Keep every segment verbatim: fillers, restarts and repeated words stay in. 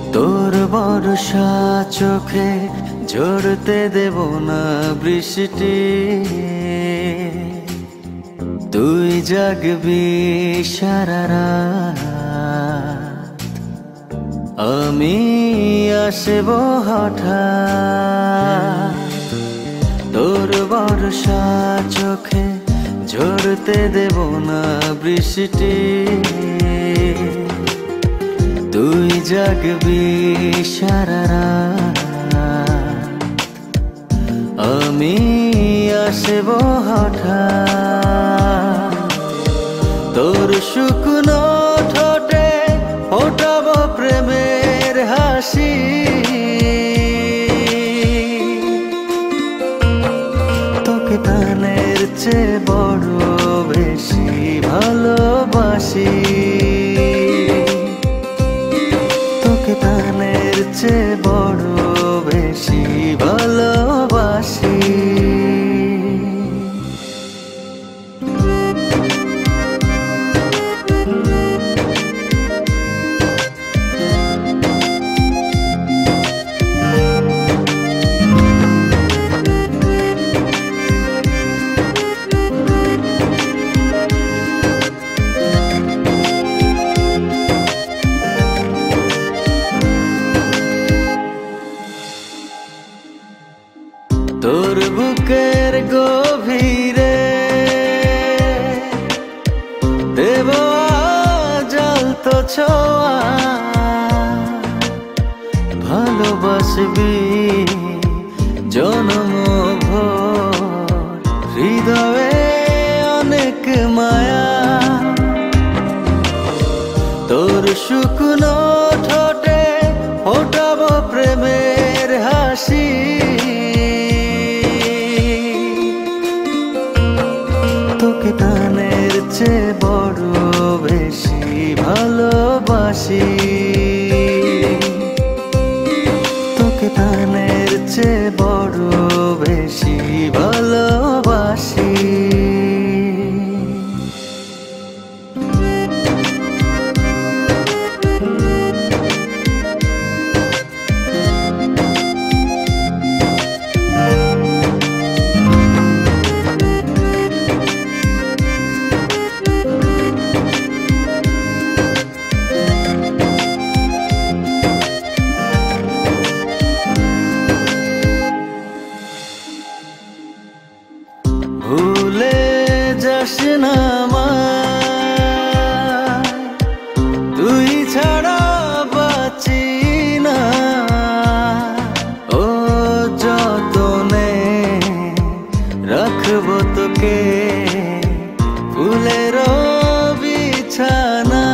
তোর বর্ষা চোখে ঝরতে দেব না বৃষ্টি, তুই জাগবি সারা রাত, আমি আসব হঠাৎ। তোর বর্ষা চোখে ঝরতে দেব না বৃষ্টি, তুই জাগবি সারা রাত, আমি আসব হঠাৎ। তোর শুকনো ঠোঁটে ফোটাবো প্রেমের হাসি, তোকে প্রাণের চেয়ে বড় বেশি ভালোবাসি, তোকে প্রাণের চেয়ে বড় বেশি ভালোবাসি। তোর বুকের গভীরে দেব জ্বলতো ছোঁয়া, ভালোবাসবি জনম ভোর, হৃদয়ে অনেক মায়া। তোর শুকনো ঠোঁটে ফোটাবো প্রেমের হাসি, তোকে প্রাণের চেয়ে বড় বেশি ভালোবাসি, তোকে প্রাণের চেয়ে বড় বেশি ভালোবাসি। ভুলে যাস না আমায়, তুই ছাড়া বাঁচি না, ও যতনে রাখবো তোকে ফুলের বিছানা।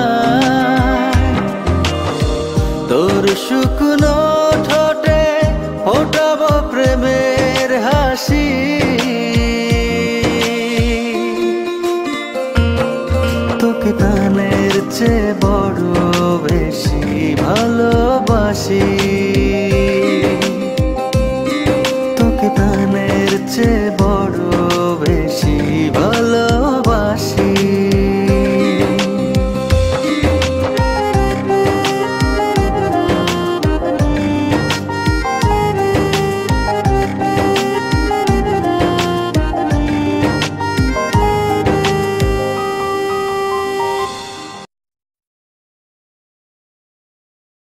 তোর শুকনো ঠোঁটে ফোটাবো প্রেমের হাসি, তোকে প্রাণের চেয়ে বড় বেশি ভালো